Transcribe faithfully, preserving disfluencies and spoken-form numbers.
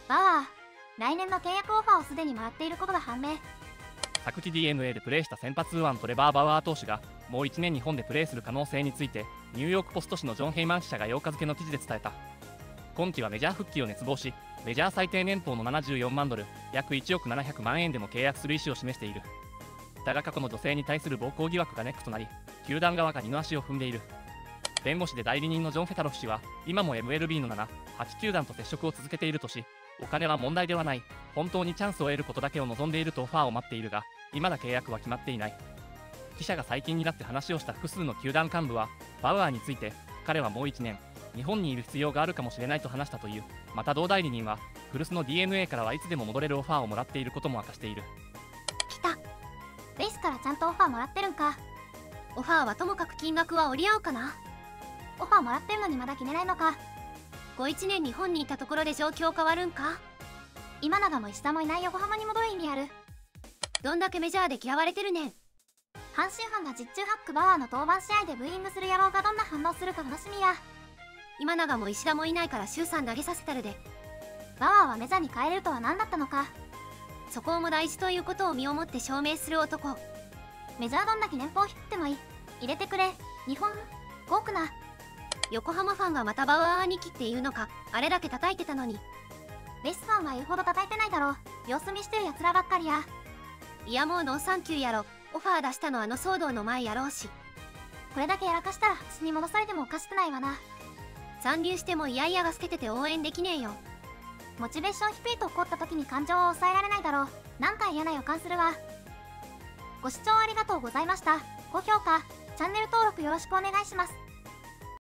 バウアー、来年の契約オファーをすでにもらっていることが判明。 昨季 ディーエヌエー でプレーした先発右腕トレバー・バウアー投手がもういちねん日本でプレーする可能性についてニューヨークポスト紙のジョン・ヘイマン記者がようか付の記事で伝えた。今季はメジャー復帰を熱望し、メジャー最低年俸のななじゅうよんまんドル、約いちおくななひゃくまんえんでも契約する意思を示している。だが過去の女性に対する暴行疑惑がネックとなり、球団側が二の足を踏んでいる。弁護士で代理人のジョン・フェタロフ氏は今も エムエルビー のなな、はち球団と接触を続けているとし、お金は問題ではない、本当にチャンスを得ることだけを望んでいるとオファーを待っているが、未だ契約は決まっていない。記者が最近になって話をした複数の球団幹部は、バウアーについて彼はもういちねん日本にいる必要があるかもしれないと話したという。また同代理人は古巣の ディーエヌエー からはいつでも戻れるオファーをもらっていることも明かしている。 来た。ベースからちゃんとオファーもらってるんか。オファーはともかく金額は折り合うかな。オファーもらってるのにまだ決めないのか。ごいちねん日本にいたところで状況変わるんか。今永も石田もいない横浜に戻る意味ある。どんだけメジャーで嫌われてるねん。阪神ファンが実中ハックバウアーの登板試合でブーイングする野郎がどんな反応するか楽しみや。今永も石田もいないから周さん投げさせたるで。バウアーはメジャーに変えれるとは何だったのか。そこも大事ということを身をもって証明する男。メジャーどんだけ年俸低くてもいい。入れてくれ、日本、多くな。横浜ファンがまたバウアー兄貴っていうのか。あれだけ叩いてたのに。ベスファンは言うほど叩いてないだろう。様子見してるやつらばっかりや。いやもうノーサンキューやろ。オファー出したのあの騒動の前やろうし。これだけやらかしたら普通に戻されてもおかしくないわな。残留してもイヤイヤが捨ててて応援できねえよ。モチベーション低いと怒った時に感情を抑えられないだろう。なんか嫌な予感するわ。ご視聴ありがとうございました。高評価、チャンネル登録よろしくお願いします。